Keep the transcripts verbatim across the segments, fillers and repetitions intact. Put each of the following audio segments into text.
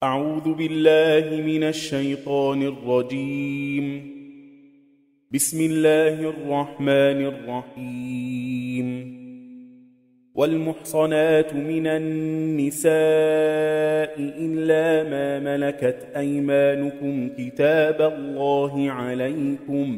أعوذ بالله من الشيطان الرجيم. بسم الله الرحمن الرحيم. والمحصنات من النساء إلا ما ملكت أيمانكم كتاب الله عليكم،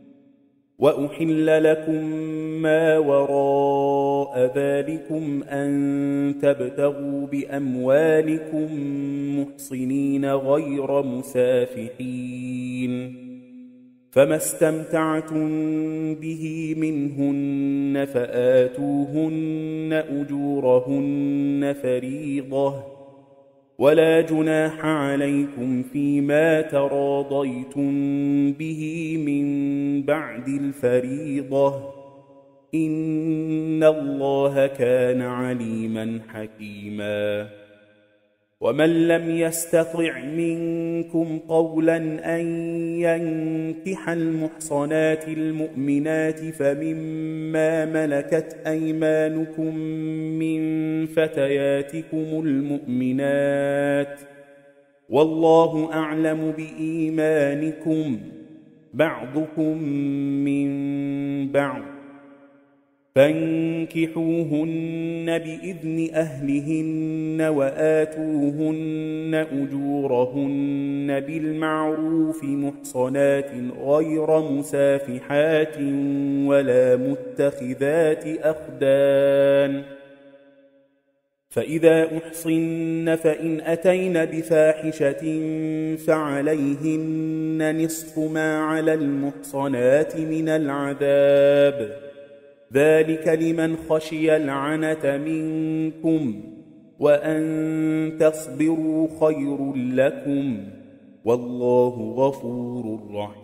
وأحل لكم ما وراء ذلكم أن تبتغوا بأموالكم محصنين غير مسافحين، فما استمتعتم به منهن فآتوهن أجورهن فريضة، ولا جناح عليكم فيما تراضيتم به من بعد الفريضة، إن الله كان عليما حكيما. ومن لم يستطع منكم قولا أن ينكح المحصنات المؤمنات فمما ملكت أيمانكم من فتياتكم المؤمنات، والله أعلم بإيمانكم، بعضكم من بعض، فانكحوهن بإذن أهلهن وآتوهن أجورهن بالمعروف محصنات غير مسافحات ولا متخذات أخدان، فإذا أحصن فإن أتين بفاحشة فعليهن نصف ما على المحصنات من العذاب، ذلك لمن خشي العنة منكم، وأن تصبروا خير لكم، والله غفور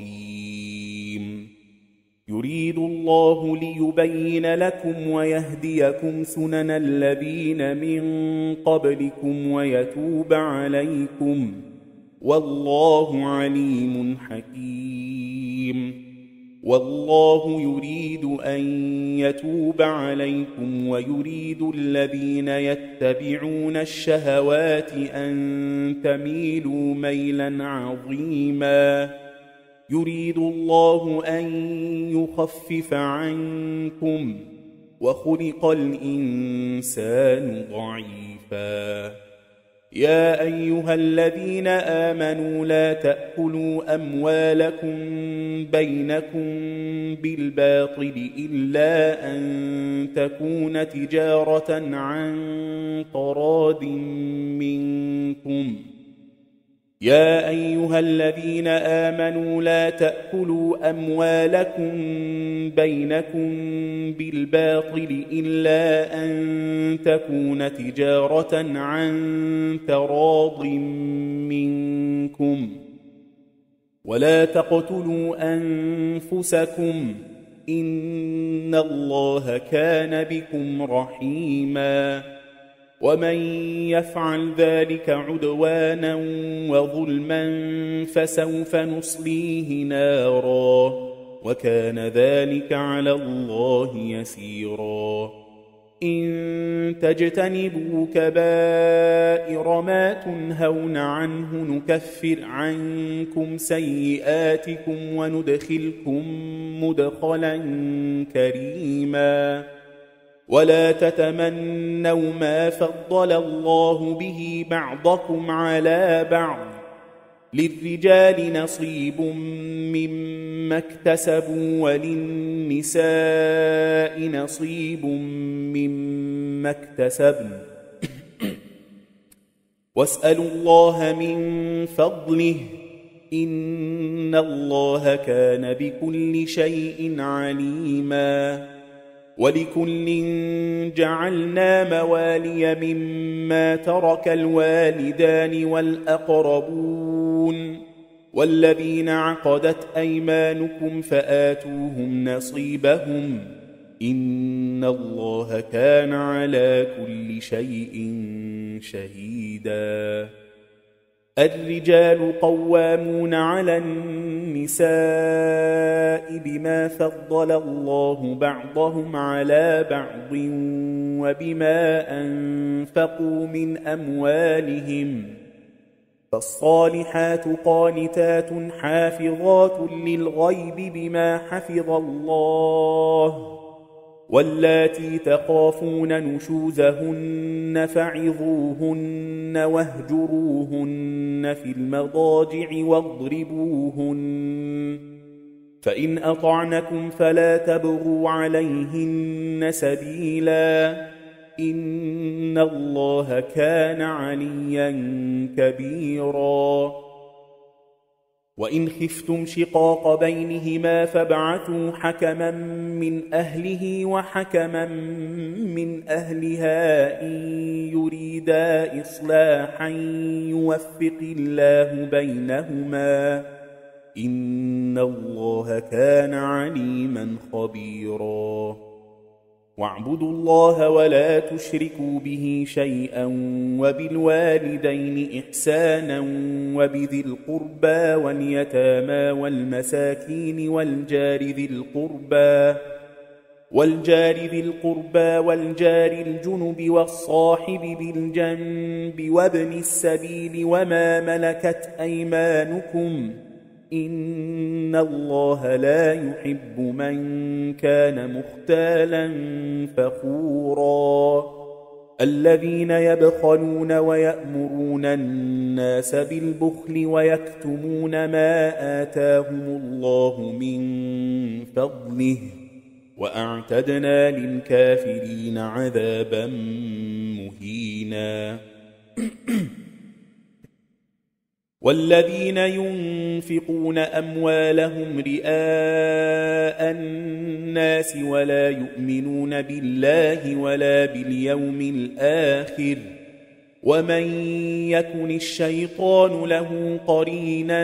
رحيم. يريد الله ليبين لكم ويهديكم سنن الذين من قبلكم ويتوب عليكم، والله عليم حكيم. والله يريد أن يتوب عليكم ويريد الذين يتبعون الشهوات أن تميلوا ميلا عظيما. يريد الله أن يخفف عنكم، وخلق الإنسان ضعيفا. يا أيها الذين آمنوا لا تأكلوا أموالكم بينكم بالباطل إلا أن تكون تجارة عن تراض منكم. يا أيها الذين آمنوا لا تأكلوا أموالكم بينكم بالباطل إلا أن تكون تجارة عن تراض منكم، ولا تقتلوا أنفسكم، إن الله كان بكم رحيما. ومن يفعل ذلك عدوانا وظلما فسوف نصليه نارا، وكان ذلك على الله يسيرا. إن تجتنبوا كبائر ما تنهون عنه نكفر عنكم سيئاتكم وندخلكم مدخلا كريما. ولا تتمنوا ما فضل الله به بعضكم على بعض، للرجال نصيب مما اكتسبوا وللنساء نصيب مما اكتسبن، واسألوا الله من فضله، إن الله كان بكل شيء عليما. ولكل جعلنا موالي مما ترك الوالدان والأقربون والذين عقدت أيمانكم فآتوهم نصيبهم، إن الله كان على كل شيء شهيدا. الرجال قوامون على النساء بما فضل الله بعضهم على بعض وبما أنفقوا من أموالهم، فالصالحات قانتات حافظات للغيب بما حفظ الله واللاتي تخافون نشوزهن فعظوهن واهجروهن في المضاجع واضربوهن فإن أطعنكم فلا تبغوا عليهن سبيلا إن الله كان عليا كبيرا وإن خفتم شقاق بينهما فابعثوا حكما من أهله وحكما من أهلها إن يريدا إصلاحا يوفق الله بينهما إن الله كان عليما خبيرا واعبدوا الله ولا تشركوا به شيئا وبالوالدين إحسانا وبذي القربى واليتامى والمساكين والجار ذي القربى والجار ذي القربى والجار الجنب والصاحب بالجنب وابن السبيل وما ملكت أيمانكم إن الله لا يحب من كان مختالا فخورا الذين يبخلون ويأمرون الناس بالبخل ويكتمون ما آتاهم الله من فضله وأعتدنا للكافرين عذابا مهينا والذين ينفقون أموالهم رئاء الناس ولا يؤمنون بالله ولا باليوم الآخر ومن يكن الشيطان له قرينا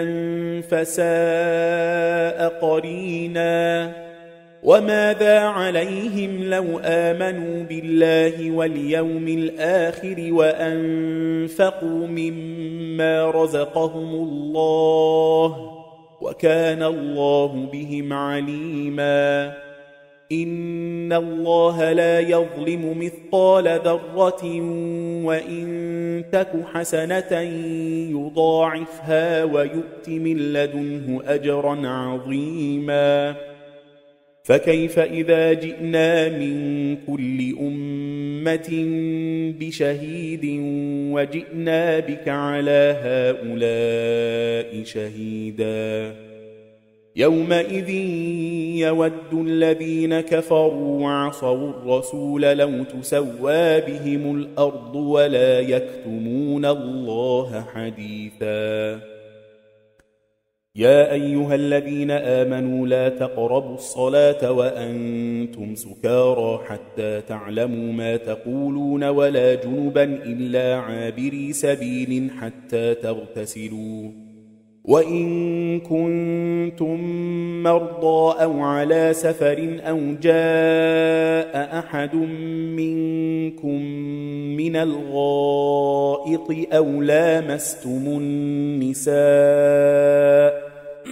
فساء قرينا وماذا عليهم لو آمنوا بالله واليوم الآخر وأنفقوا مما رزقهم الله وكان الله بهم عليما إن الله لا يظلم مثقال ذرة وإن تك حسنة يضاعفها ويؤت من لدنه أجرا عظيما فكيف إذا جئنا من كل أمة بشهيد وجئنا بك على هؤلاء شهيدا يومئذ يود الذين كفروا وعصوا الرسول لو تسوى بهم الأرض ولا يكتمون الله حديثا يا أيها الذين آمنوا لا تقربوا الصلاة وأنتم سكارى حتى تعلموا ما تقولون ولا جنبا إلا عابري سبيل حتى تغتسلوا وإن كنتم مرضى أو على سفر أو جاء أحد منكم من الغائط أو لامستم النساء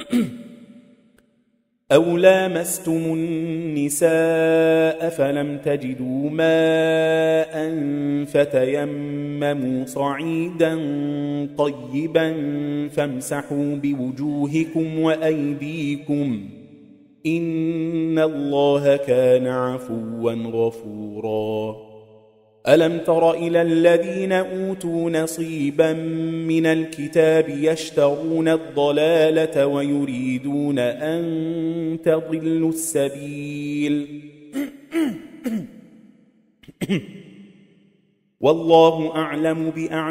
أو لامستم النساء فلم تجدوا ماء فتيمموا صعيدا طيبا فامسحوا بوجوهكم وأيديكم إن الله كان عفوا غفورا ألم تر إلى الذين أوتوا نصيبا من الكتاب يشترون الضلالة ويريدون أن تضلوا السبيل والله أعلم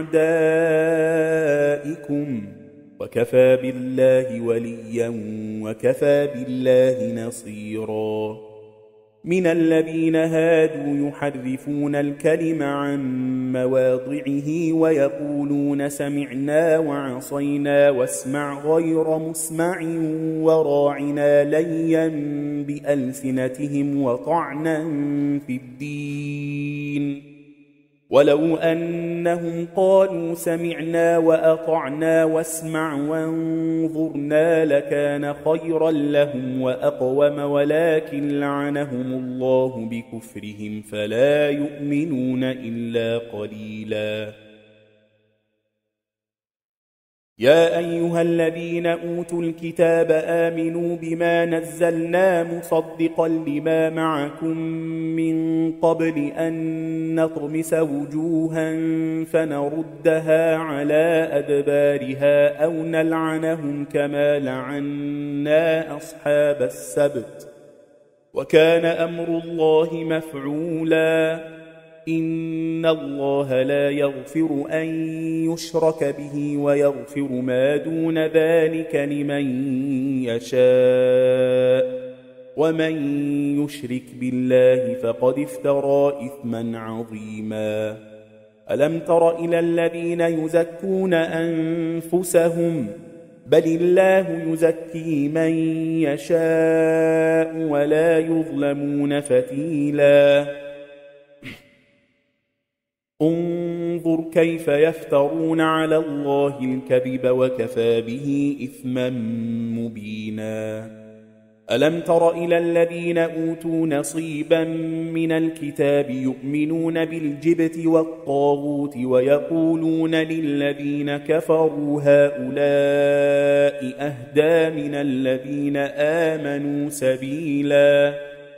بأعدائكم وكفى بالله وليا وكفى بالله نصيرا من الذين هادوا يحرفون الكلم عن مواضعه ويقولون سمعنا وعصينا واسمع غير مسمع وراعنا ليا بألسنتهم وطعنا في الدين ولو أنهم قالوا سمعنا وأطعنا واسمع وانظرنا لكان خيرا لهم وأقوم ولكن لعنهم الله بكفرهم فلا يؤمنون إلا قليلا يا أيها الذين أوتوا الكتاب آمنوا بما نزلنا مصدقا لما معكم من قبل أن نطمس وجوها فنردها على أدبارها أو نلعنهم كما لعنا أصحاب السبت وكان أمر الله مفعولا إن الله لا يغفر أن يشرك به ويغفر ما دون ذلك لمن يشاء ومن يشرك بالله فقد افترى إثما عظيما ألم تر إلى الذين يزكون أنفسهم بل الله يزكي من يشاء ولا يظلمون فتيلا انظر كيف يفترون على الله الكذب وكفى به إثما مبينا ألم تر إلى الذين أوتوا نصيبا من الكتاب يؤمنون بالجبت والطاغوت ويقولون للذين كفروا هؤلاء أهدى من الذين آمنوا سبيلا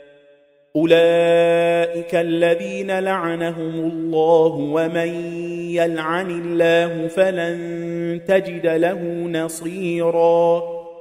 أولئك الذين لعنهم الله ومن يلعن الله فلن تجد له نصيرا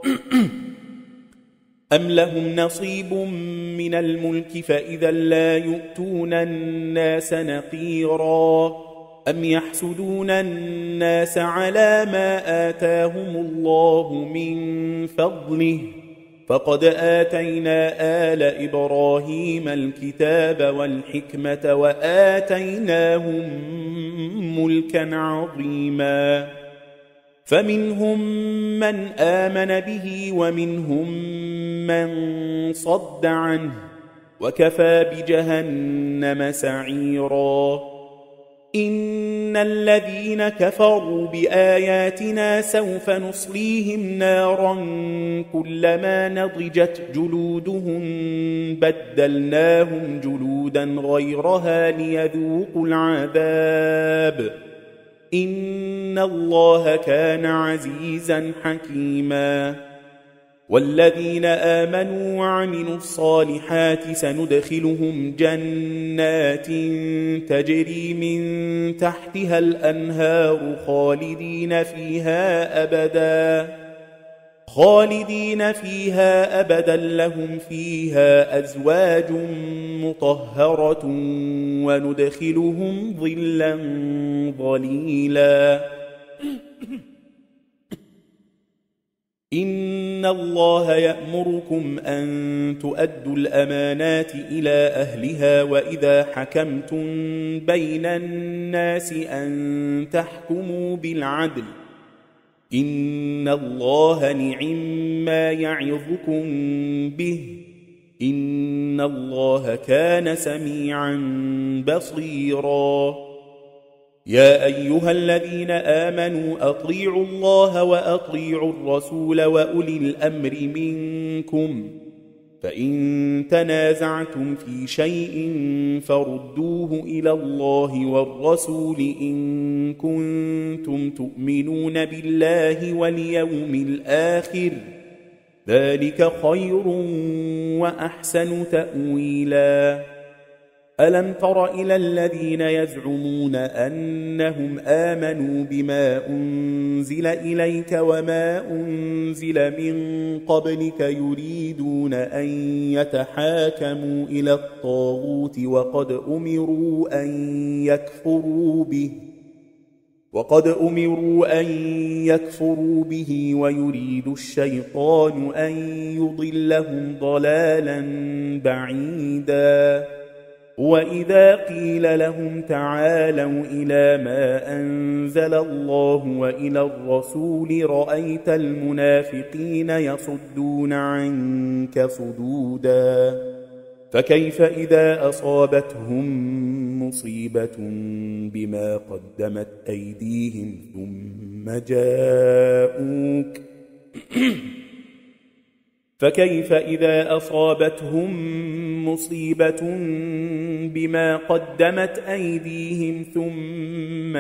أم لهم نصيب من الملك فإذا لا يؤتون الناس نقيرا أم يحسدون الناس على ما آتاهم الله من فضله فقد آتينا آل إبراهيم الكتاب والحكمة وآتيناهم ملكا عظيما فمنهم من آمن به ومنهم من صد عنه وكفى بجهنم سعيرا إن الذين كفروا بآياتنا سوف نصليهم نارا كلما نضجت جلودهم بدلناهم جلودا غيرها ليذوقوا العذاب إن الله كان عزيزا حكيما والذين آمنوا وعملوا الصالحات سندخلهم جنات تجري من تحتها الأنهار خالدين فيها أبدا خالدين فيها أبدا لهم فيها أزواج مطهرة وندخلهم ظلا ظليلا إن الله يأمركم أن تؤدوا الأمانات إلى أهلها وإذا حكمتم بين الناس أن تحكموا بالعدل إن الله نعم ما يعظكم به إن الله كان سميعا بصيرا يا أيها الذين آمنوا أطيعوا الله وأطيعوا الرسول وأولي الأمر منكم فإن تنازعتم في شيء فردوه إلى الله والرسول إن كنتم تؤمنون بالله واليوم الآخر ذلك خير وأحسن تأويلا ألم تر إلى الذين يزعمون أنهم آمنوا بما أنزل إليك وما أنزل من قبلك يريدون أن يتحاكموا إلى الطاغوت وقد أمروا أن يكفروا به وقد أمروا أن يكفروا به ويريد الشيطان أن يضلهم ضلالا بعيدا وإذا قيل لهم تعالوا إلى ما أنزل الله وإلى الرسول رأيت المنافقين يصدون عنك صدودا فكيف إذا أصابتهم مصيبة بما قدمت أيديهم ثم جاءوك فكيف إذا أصابتهم مصيبة بما قدمت أيديهم ثم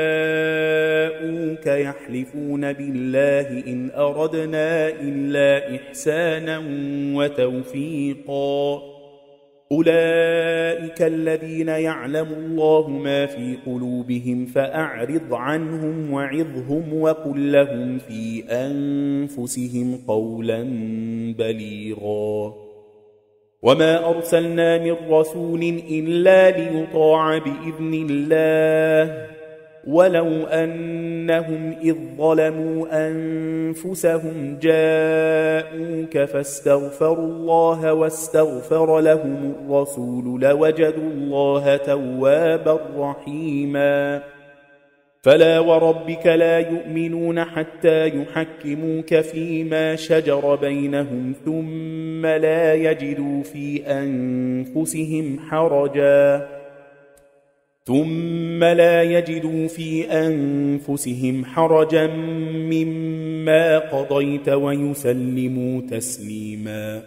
جاءوك يحلفون بالله إن أردنا إلا إحسانا وتوفيقا أولئك الذين يعلم الله ما في قلوبهم فأعرض عنهم وعظهم وقل لهم في أنفسهم قولا بليغا وما أرسلنا من رسول إلا ليطاع بإذن الله ولو أنهم إذ ظلموا أنفسهم جاءوك فاستغفروا الله واستغفر لهم الرسول لوجدوا الله توابا رحيما فلا وربك لا يؤمنون حتى يحكموك فيما شجر بينهم ثم لا يجدوا في أنفسهم حرجا ثم لا يجدوا في أنفسهم حرجا مما قضيت ويسلموا تسليما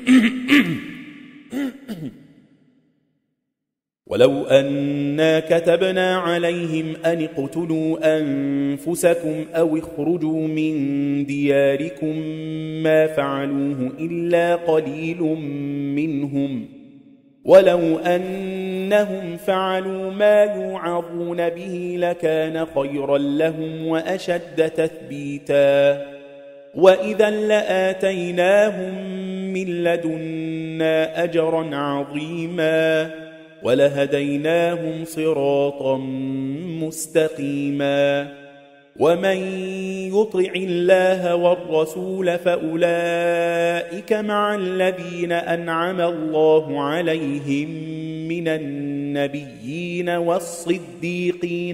ولو أنا كتبنا عليهم أن اقتلوا أنفسكم أو اخرجوا من دياركم ما فعلوه إلا قليل منهم ولو أنهم فعلوا ما يوعظون به لكان خيرا لهم وأشد تثبيتا وإذا لآتيناهم من لدنا أجرا عظيما ولهديناهم صراطا مستقيما ومن يطع الله والرسول فأولئك مع الذين أنعم الله عليهم من النبيين والصديقين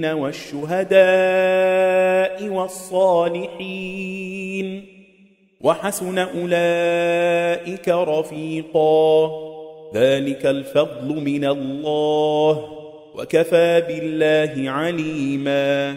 والشهداء والصالحين وحسن أولئك رفيقا ذلك الفضل من الله وكفى بالله عليما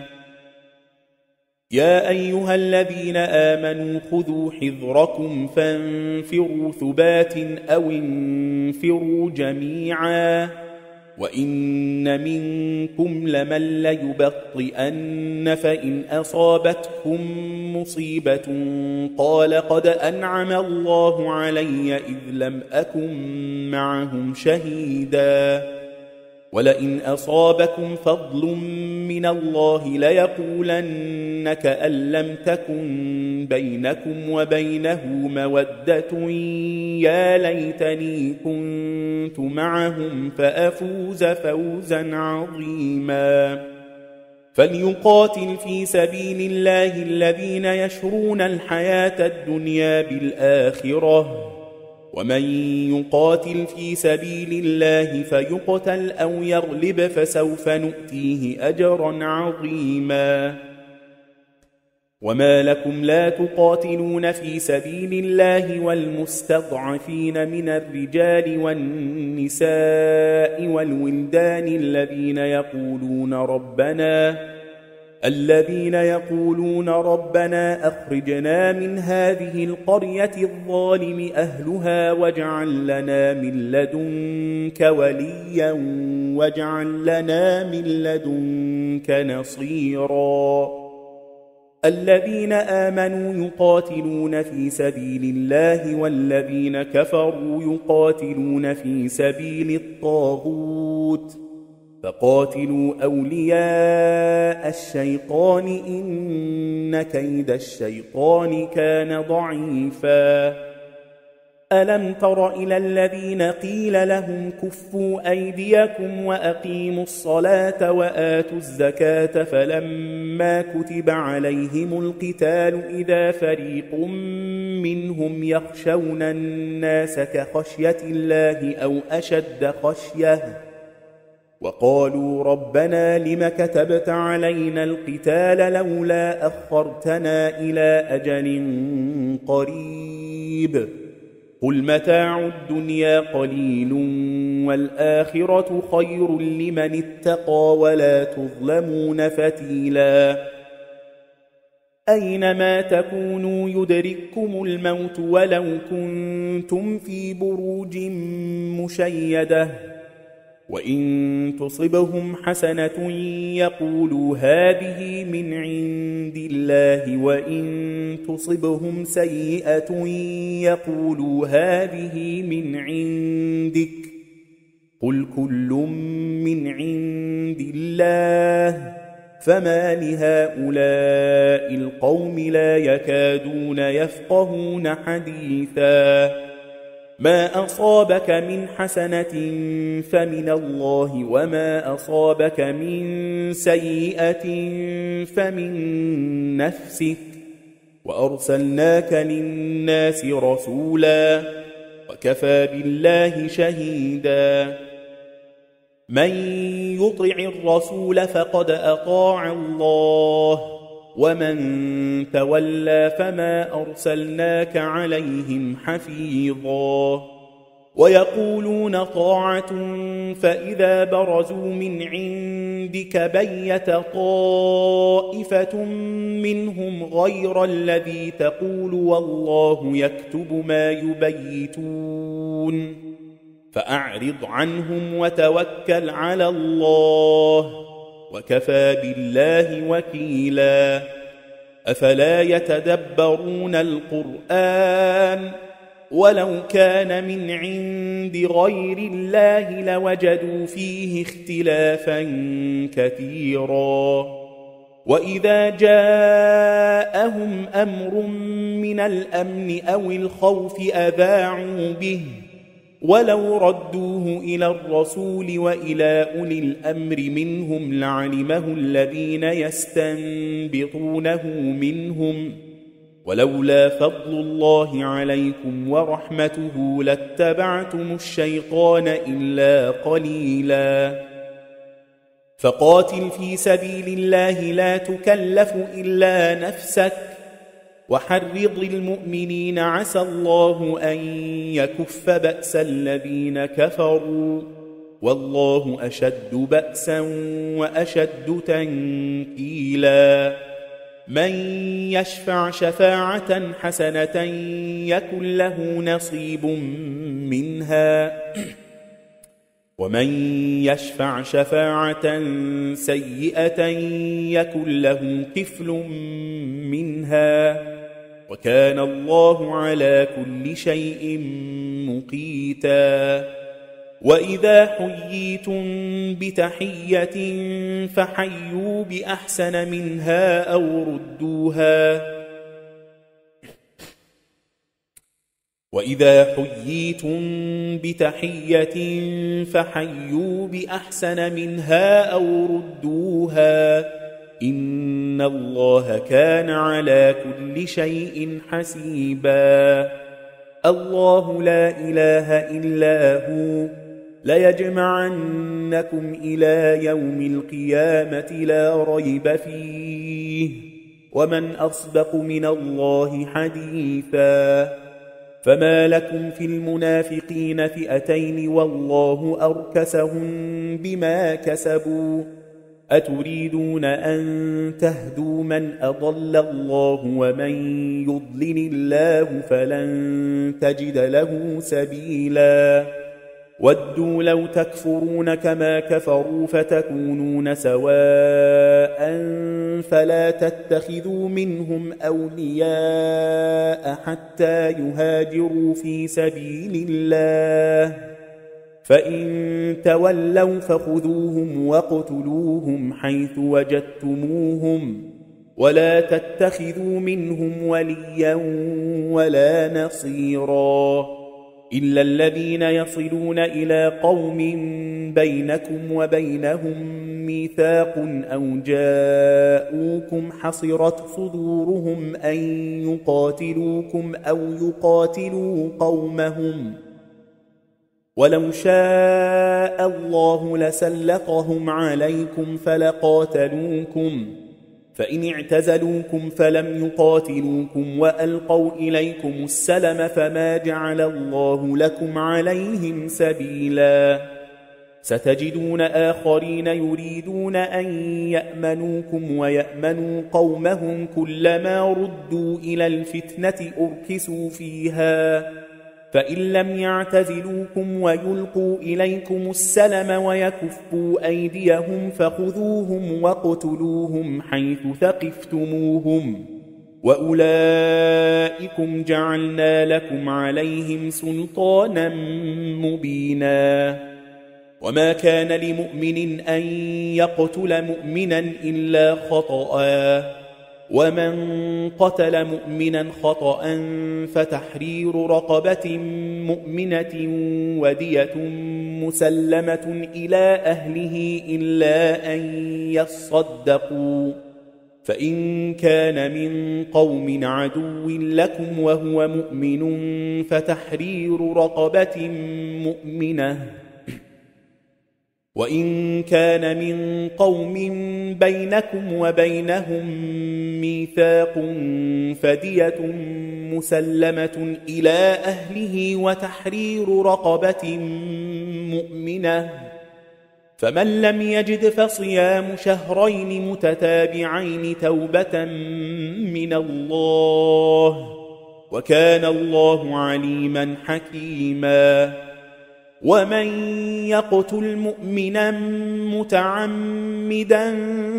يا أيها الذين آمنوا خذوا حذركم فانفروا ثبات أو انفروا جميعا وإن منكم لمن ليبطئن فإن أصابتكم مصيبة قال قد أنعم الله علي إذ لم أكن معهم شهيدا ولئن أصابكم فضل من الله ليقولن كأن لم تكن بينكم وبينه مودة يا ليتني كنت معهم فأفوز فوزا عظيما فليقاتل في سبيل الله الذين يشرون الحياة الدنيا بالآخرة ومن يقاتل في سبيل الله فيقتل أو يغلب فسوف نؤتيه أجرا عظيما وما لكم لا تقاتلون في سبيل الله والمستضعفين من الرجال والنساء والولدان الذين يقولون ربنا الذين يقولون ربنا أخرجنا من هذه القرية الظالم أهلها واجعل لنا من لدنك وليا واجعل لنا من لدنك نصيرا الذين آمنوا يقاتلون في سبيل الله والذين كفروا يقاتلون في سبيل الطاغوت فقاتلوا أولياء الشيطان إن كيد الشيطان كان ضعيفا ألم تر إلى الذين قيل لهم كفوا أيديكم وأقيموا الصلاة وآتوا الزكاة فلما كتب عليهم القتال إذا فريق منهم يخشون الناس كخشية الله أو أشد خشية وقالوا ربنا لم كتبت علينا القتال لولا أخرتنا إلى أجل قريب قل متاع الدنيا قليل والآخرة خير لمن اتقى ولا تظلمون فتيلا أينما تكونوا يدرككم الموت ولو كنتم في بروج مشيدة وإن تصبهم حسنة يقولوا هذه من عند الله وإن تصبهم سيئة يقولوا هذه من عندك قل كل من عند الله فما لهؤلاء القوم لا يكادون يفقهون حديثا ما أصابك من حسنة فمن الله وما أصابك من سيئة فمن نفسك وأرسلناك للناس رسولا وكفى بالله شهيدا من يطع الرسول فقد أطاع الله ومن تولى فما أرسلناك عليهم حفيظا ويقولون طاعة فإذا برزوا من عندك بيت طائفة منهم غير الذي تقول والله يكتب ما يبيتون فأعرض عنهم وتوكل على الله وكفى بالله وكيلا أفلا يتدبرون القرآن ولو كان من عند غير الله لوجدوا فيه اختلافا كثيرا وإذا جاءهم أمر من الأمن أو الخوف أذاعوا به ولو ردوه إلى الرسول وإلى أولي الأمر منهم لعلمه الذين يستنبطونه منهم ولولا فضل الله عليكم ورحمته لاتبعتم الشيطان إلا قليلا فقاتل في سبيل الله لا تكلف إلا نفسك وحرض المؤمنين عسى الله أن يكف بأس الذين كفروا والله أشد بأسا وأشد تنكيلا من يشفع شفاعة حسنة يكن له نصيب منها ومن يشفع شفاعة سيئة يكن له كفل منها وكان الله على كل شيء مقيتا وإذا حييتم بتحية فحيوا بأحسن منها أو ردوها وإذا حييتم بتحية فحيوا بأحسن منها أو ردوها إن الله كان على كل شيء حسيبا الله لا إله إلا هو ليجمعنكم إلى يوم القيامة لا ريب فيه ومن أصدق من الله حديثا فما لكم في المنافقين فئتين والله أركسهم بما كسبوا أتريدون أن تهدوا من أضل الله ومن يضلل الله فلن تجد له سبيلا ودوا لو تكفرون كما كفروا فتكونون سواء فلا تتخذوا منهم أولياء حتى يهاجروا في سبيل الله فإن تولوا فخذوهم واقتلوهم حيث وجدتموهم ولا تتخذوا منهم وليا ولا نصيرا إلا الذين يصلون إلى قوم بينكم وبينهم ميثاق أو جاءوكم حصرت صدورهم أن يقاتلوكم أو يقاتلوا قومهم ولو شاء الله لسلطهم عليكم فلقاتلوكم فإن اعتزلوكم فلم يقاتلوكم وألقوا إليكم السلم فما جعل الله لكم عليهم سبيلا ستجدون آخرين يريدون أن يأمنوكم ويأمنوا قومهم كلما ردوا إلى الفتنة أركسوا فيها فإن لم يعتزلوكم ويلقوا إليكم السلم ويكفوا أيديهم فخذوهم واقتلوهم حيث ثقفتموهم وأولئكم جعلنا لكم عليهم سلطانا مبينا وما كان لمؤمن أن يقتل مؤمنا إلا خطأ ومن قتل مؤمنا خطأ فتحرير رقبة مؤمنة ودية مسلمة إلى أهله إلا أن يصدقوا فإن كان من قوم عدو لكم وهو مؤمن فتحرير رقبة مؤمنة وإن كان من قوم بينكم وبينهم ميثاق فدية مسلمة إلى أهله وتحرير رقبة مؤمنة فمن لم يجد فصيام شهرين متتابعين توبة من الله وكان الله عليما حكيما ومن يقتل مؤمنا متعمدا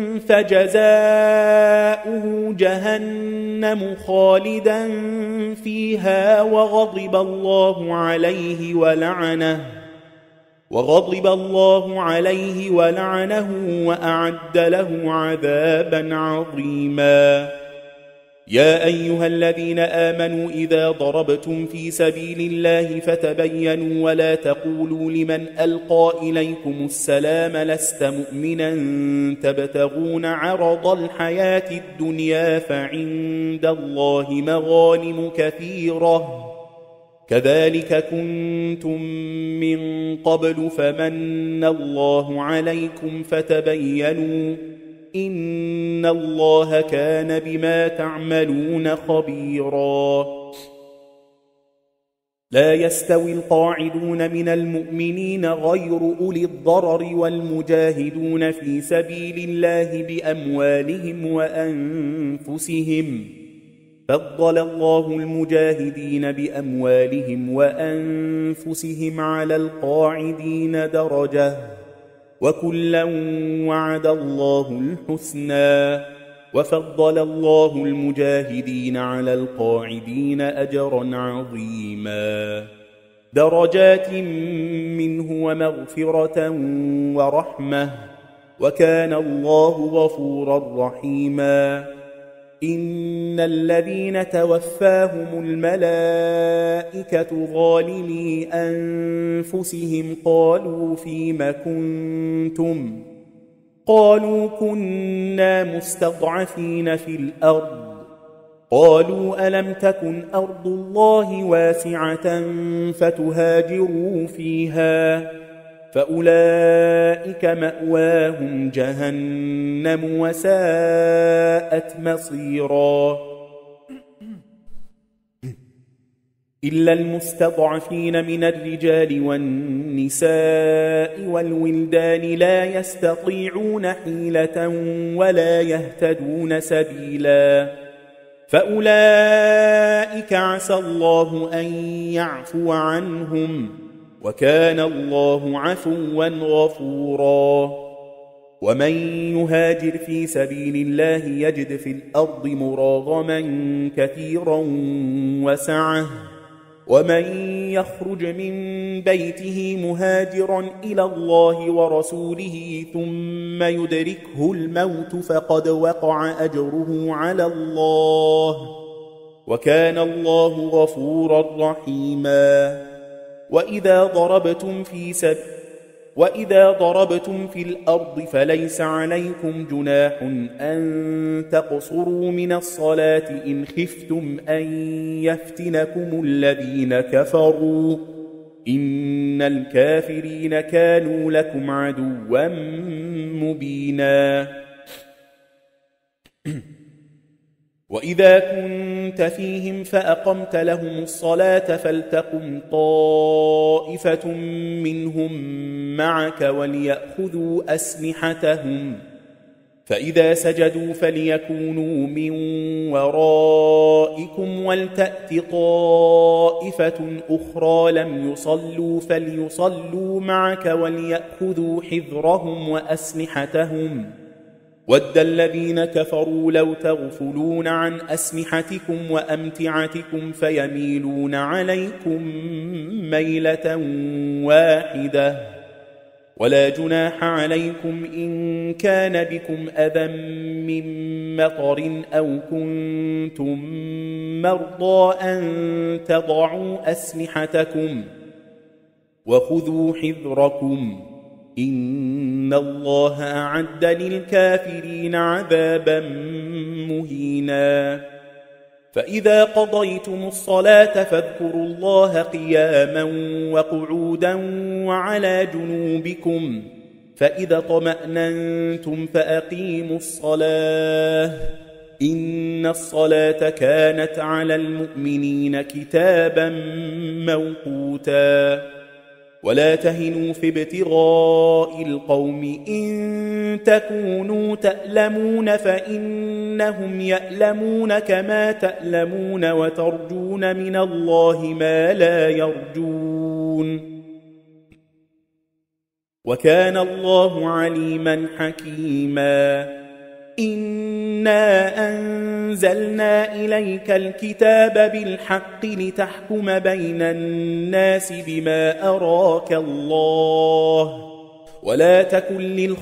فجزاؤه جهنم خالدا فيها وغضب الله عليه ولعنه وغضب الله عليه ولعنه وأعد له عذابا عظيما يا أيها الذين آمنوا إذا ضربتم في سبيل الله فتبينوا ولا تقولوا لمن ألقى إليكم السلام لست مؤمنا تبتغون عرض الحياة الدنيا فعند الله مغانم كثيرة كذلك كنتم من قبل فمن الله عليكم فتبينوا إن الله كان بما تعملون خبيرا لا يستوي القاعدون من المؤمنين غير أولي الضرر والمجاهدون في سبيل الله بأموالهم وأنفسهم فضل الله المجاهدين بأموالهم وأنفسهم على القاعدين درجة وكلا وعد الله الحسنى وفضل الله المجاهدين على القاعدين أجرا عظيما درجات منه ومغفرة ورحمة وكان الله غفورا رحيما إن الذين توفاهم الملائكة ظالمي أنفسهم قالوا فيم كنتم قالوا كنا مستضعفين في الأرض قالوا ألم تكن أرض الله واسعة فتهاجروا فيها فأولئك مأواهم جهنم وساءت مصيرا إلا المستضعفين من الرجال والنساء والولدان لا يستطيعون حيلة ولا يهتدون سبيلا فأولئك عسى الله أن يعفو عنهم وكان الله عفوا غفورا ومن يهاجر في سبيل الله يجد في الأرض مراغما كثيرا وسعة ومن يخرج من بيته مهاجرا إلى الله ورسوله ثم يدركه الموت فقد وقع أجره على الله وكان الله غفورا رحيما وإذا ضربتم في سبيل وإذا ضربتم في الأرض فليس عليكم جناح أن تقصروا من الصلاة إن خفتم أن يفتنكم الذين كفروا إن الكافرين كانوا لكم عدوا مبينا وإذا كنت فيهم فأقمت لهم الصلاة فلتقم طائفة منهم معك وليأخذوا أسلحتهم فإذا سجدوا فليكونوا من ورائكم ولتأت طائفة أخرى لم يصلوا فليصلوا معك وليأخذوا حذرهم وأسلحتهم ود الذين كفروا لو تغفلون عن أسلحتكم وأمتعتكم فيميلون عليكم ميلة واحدة ولا جناح عليكم إن كان بكم أذى من مطر أو كنتم مرضى أن تضعوا أسلحتكم وخذوا حذركم إن الله أعد للكافرين عذابا مهينا فإذا قضيتم الصلاة فاذكروا الله قياما وقعودا وعلى جنوبكم فإذا طمأننتم فأقيموا الصلاة إن الصلاة كانت على المؤمنين كتابا موقوتا ولا تهنوا في ابتغاء القوم إن تكونوا تألمون فإنهم يألمون كما تألمون وترجون من الله ما لا يرجون وكان الله عليما حكيما إنا أنزلنا إليك الكتاب بالحق لتحكم بين الناس بما أراك الله ولا تكن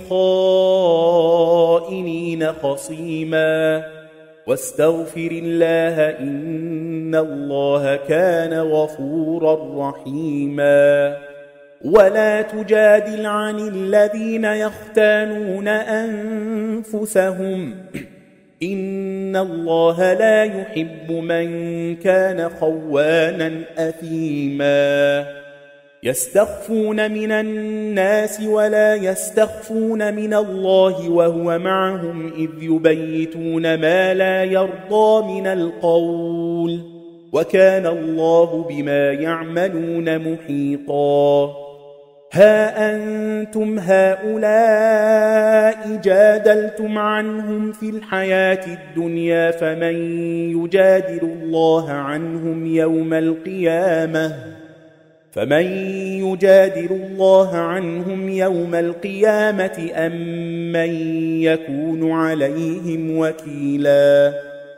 للخائنين خصيما واستغفر الله إن الله كان غفورا رحيما ولا تجادل عن الذين يختانون أنفسهم إن الله لا يحب من كان خوانا أثيما يستخفون من الناس ولا يستخفون من الله وهو معهم إذ يبيتون ما لا يرضى من القول وكان الله بما يعملون محيطا ها أنتم هؤلاء جادلتم عنهم في الحياة الدنيا فمن يجادل الله عنهم يوم القيامة فمن يجادل الله عنهم يوم القيامة أم من يكون عليهم وكيلا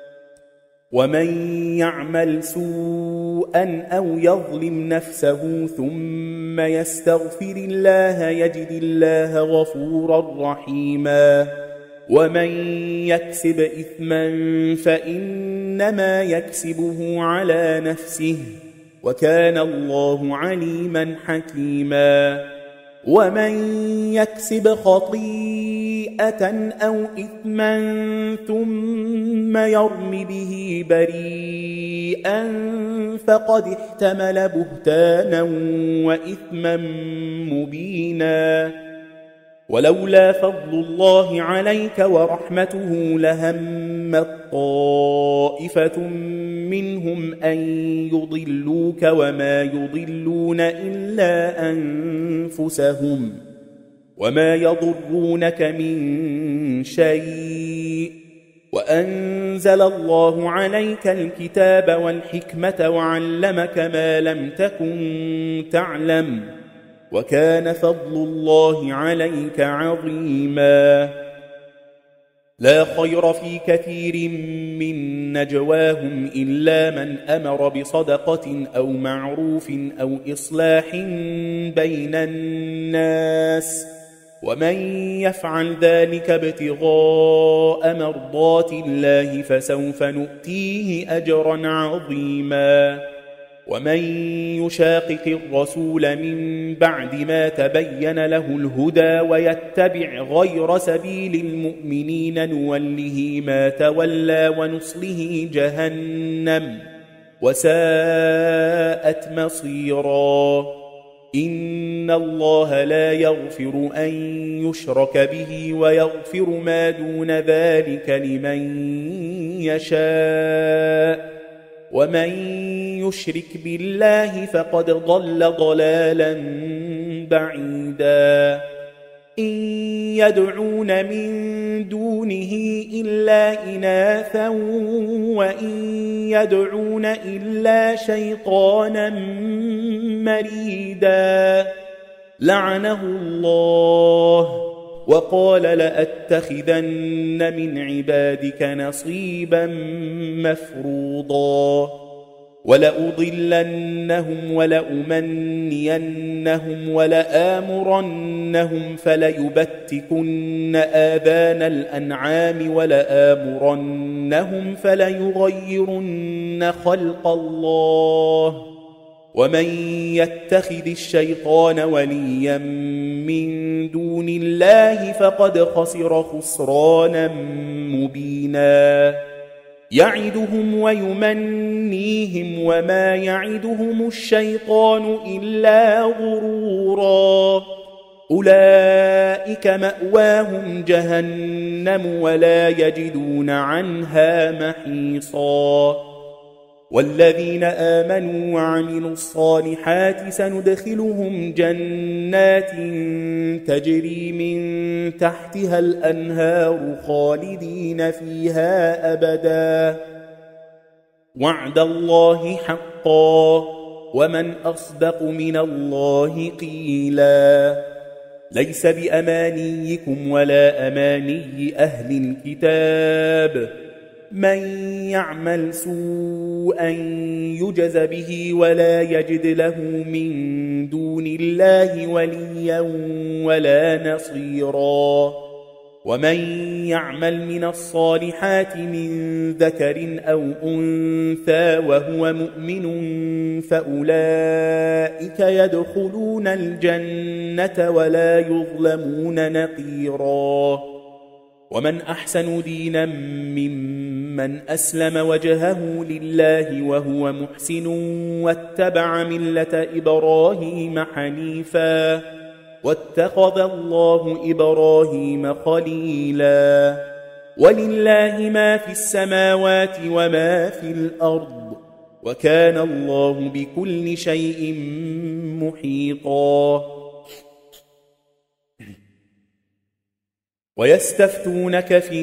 ومن يعمل سوءا أو يظلم نفسه ثم يستغفر الله يجد الله غفورا رحيما ومن يكسب إثما فإنما يكسبه على نفسه وكان الله عليما حكيما ومن يكسب خطيئة أو إثما ثم يرم به بريئا فقد احتمل بهتانا وإثما مبينا ولولا فضل الله عليك ورحمته لهمت طائفة منهم أن يضلوك وما يضلون إلا أنفسهم وما يضرونك من شيء وأنزل الله عليك الكتاب والحكمة وعلمك ما لم تكن تعلم وكان فضل الله عليك عظيما لا خير في كثير من نجواهم إلا من أمر بصدقة أو معروف أو إصلاح بين الناس ومن يفعل ذلك ابتغاء مرضات الله فسوف نؤتيه أجرا عظيما ومن يشاقق الرسول من بعد ما تبين له الهدى ويتبع غير سبيل المؤمنين نوله ما تولى ونصله جهنم وساءت مصيرا إن الله لا يغفر أن يشرك به ويغفر ما دون ذلك لمن يشاء ومن يشرك بالله فقد ضل ضلالا بعيدا إن يدعون من دونه إلا إناثا وإن يدعون إلا شيطانا مريدا لعنه الله وقال لأتخذن من عبادك نصيبا مفروضا ولأضلنهم ولأمنينهم ولآمرنهم فليبتكن آذان الأنعام ولآمرنهم فليغيرن خلق الله ومن يتخذ الشيطان وليا من دون الله فقد خسر خسرانا مبينا يعدهم ويمنيهم وما يعدهم الشيطان إلا غرورا أولئك مأواهم جهنم ولا يجدون عنها محيصا والذين آمنوا وعملوا الصالحات سندخلهم جنات تجري من تحتها الأنهار خالدين فيها أبدا وعد الله حقا ومن أصدق من الله قيلا ليس بأمانيكم ولا أماني أهل الكتاب من يعمل سوءا يجز به ولا يجد له من دون الله وليا ولا نصيرا ومن يعمل من الصالحات من ذكر أو أنثى وهو مؤمن فأولئك يدخلون الجنة ولا يظلمون نقيرا ومن أحسن دينا ممن أسلم وجهه لله وهو محسن واتبع ملة إبراهيم حنيفا واتخذ الله إبراهيم خليلا ولله ما في السماوات وما في الأرض وكان الله بكل شيء محيطا ويستفتونك في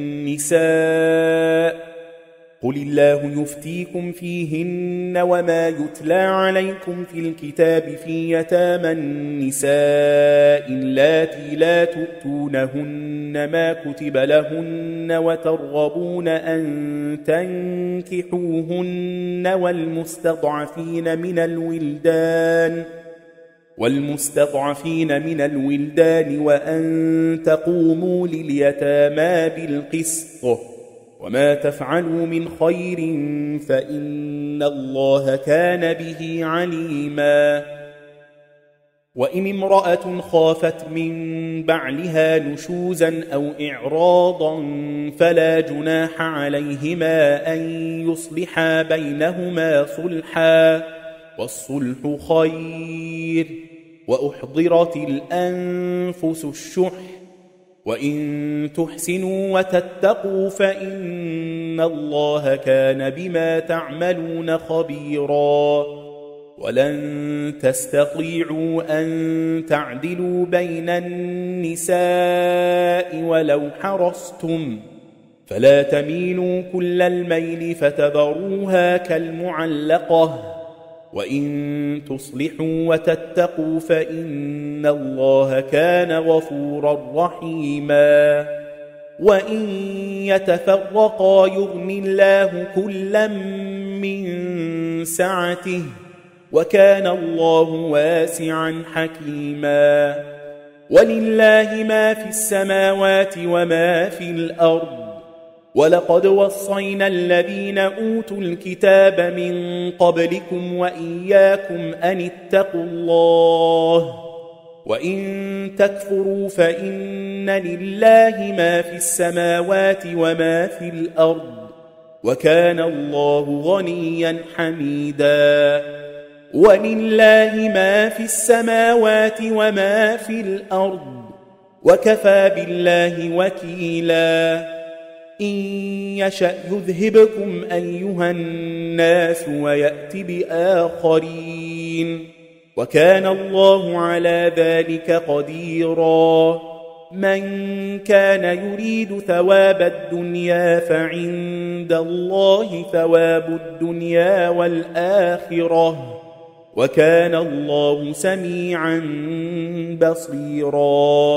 النساء قل الله يفتيكم فيهن وما يتلى عليكم في الكتاب في يتامى النساء اللاتي لا تؤتونهن ما كتب لهن وترغبون أن تنكحوهن والمستضعفين من الولدان والمستضعفين من الولدان وأن تقوموا لليتامى بالقسط وما تفعلوا من خير فإن الله كان به عليما وإن امرأة خافت من بعلها نشوزا أو إعراضا فلا جناح عليهما أن يصلحا بينهما صلحا والصلح خير وأحضرت الأنفس الشح وإن تحسنوا وتتقوا فإن الله كان بما تعملون خبيرا ولن تستطيعوا أن تعدلوا بين النساء ولو حرصتم فلا تميلوا كل الميل فتذروها كالمعلقة وإن تصلحوا وتتقوا فإن الله كان غفورا رحيما وإن يتفرقا يغن الله كلا من سعته وكان الله واسعا حكيما ولله ما في السماوات وما في الأرض ولقد وصينا الذين أوتوا الكتاب من قبلكم وإياكم أن اتقوا الله وإن تكفروا فإن لله ما في السماوات وما في الأرض وكان الله غنيا حميدا ولله ما في السماوات وما في الأرض وكفى بالله وكيلا إن يشأ يذهبكم أيها الناس ويأت بآخرين وكان الله على ذلك قديرا من كان يريد ثواب الدنيا فعند الله ثواب الدنيا والآخرة وكان الله سميعا بصيرا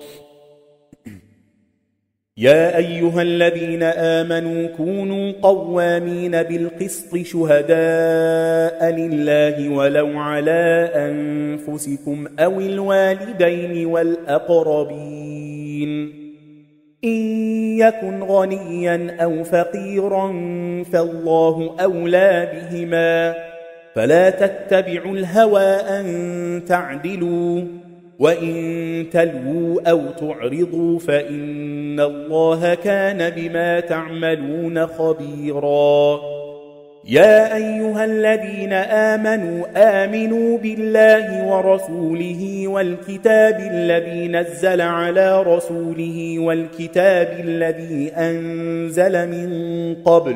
يا أيها الذين آمنوا كونوا قوامين بالقسط شهداء لله ولو على أنفسكم أو الوالدين والأقربين إن يكن غنيا أو فقيرا فالله أولى بهما فلا تتبعوا الهوى أن تعدلوا وإن تلووا أو تعرضوا فإن الله كان بما تعملون خبيرا يا أيها الذين آمنوا آمنوا بالله ورسوله والكتاب الذي نزل على رسوله والكتاب الذي أنزل من قبل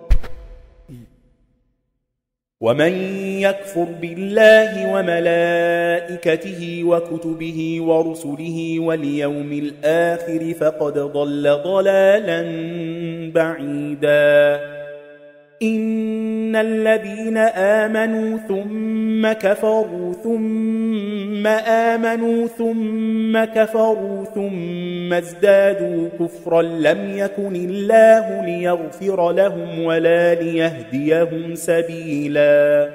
ومن يكفر بالله وملائكته وكتبه ورسله واليوم الآخر فقد ضل ضلالا بعيدا إن الذين آمنوا ثم كفروا ثم آمنوا ثم كفروا ثم ازدادوا كفرا لم يكن الله ليغفر لهم ولا ليهديهم سبيلا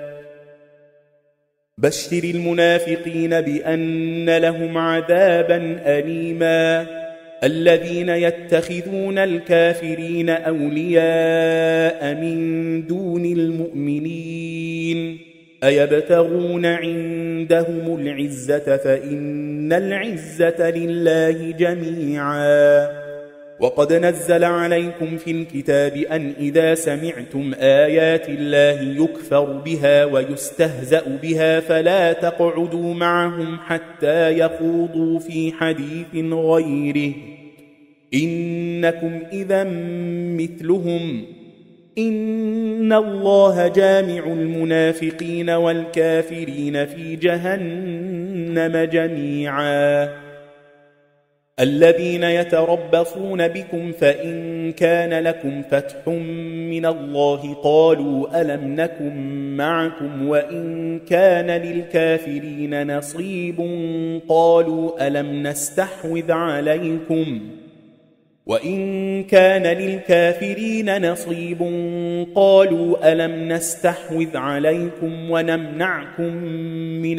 بشر المنافقين بأن لهم عذابا أليما الذين يتخذون الكافرين أولياء من دون المؤمنين أيبتغون عندهم العزة فإن العزة لله جميعا وقد نزل عليكم في الكتاب أن إذا سمعتم آيات الله يكفر بها ويستهزأ بها فلا تقعدوا معهم حتى يخوضوا في حديث غيره إنكم إذا مثلهم إن الله جامع المنافقين والكافرين في جهنم جميعا الذين يتربصون بكم فإن كان لكم فتح من الله قالوا ألم نكن معكم وإن كان للكافرين نصيب قالوا ألم نستحوذ عليكم وإن كان للكافرين نصيب قالوا ألم نستحوذ عليكم ونمنعكم من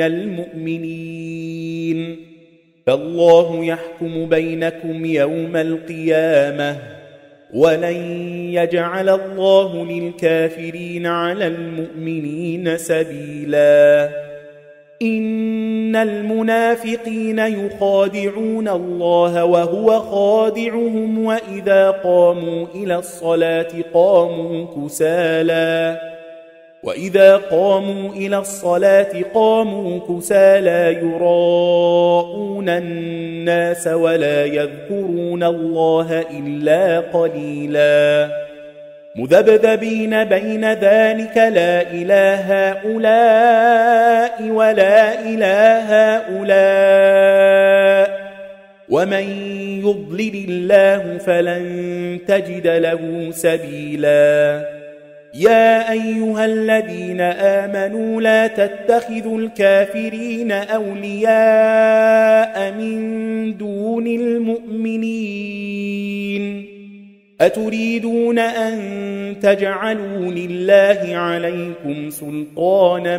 المؤمنين فالله يحكم بينكم يوم القيامة ولن يجعل الله للكافرين على المؤمنين سبيلا إن المنافقين يخادعون الله وهو خادعهم وإذا قاموا إلى الصلاة قاموا كسالى وإذا قاموا إلى الصلاة قاموا كسالى يراءون الناس ولا يذكرون الله إلا قليلا مذبذبين بين ذلك لا إله هؤلاء ولا إله هؤلاء ومن يضلل الله فلن تجد له سبيلا يا أيها الذين آمنوا لا تتخذوا الكافرين أولياء من دون المؤمنين أتريدون أن تجعلوا لله عليكم سلطانا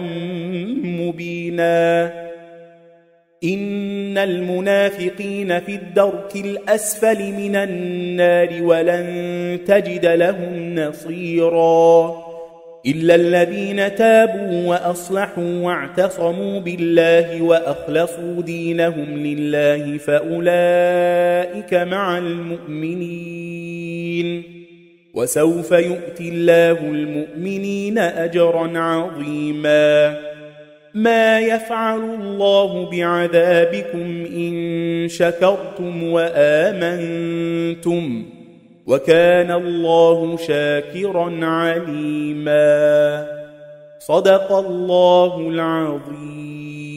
مبينا إن المنافقين في الدرك الأسفل من النار ولن تجد لهم نصيرا إلا الذين تابوا وأصلحوا واعتصموا بالله وأخلصوا دينهم لله فأولئك مع المؤمنين وسوف يؤتي الله المؤمنين أجرا عظيما ما يفعل الله بعذابكم إن شكرتم وآمنتم وكان الله شاكرا عليما. صدق الله العظيم.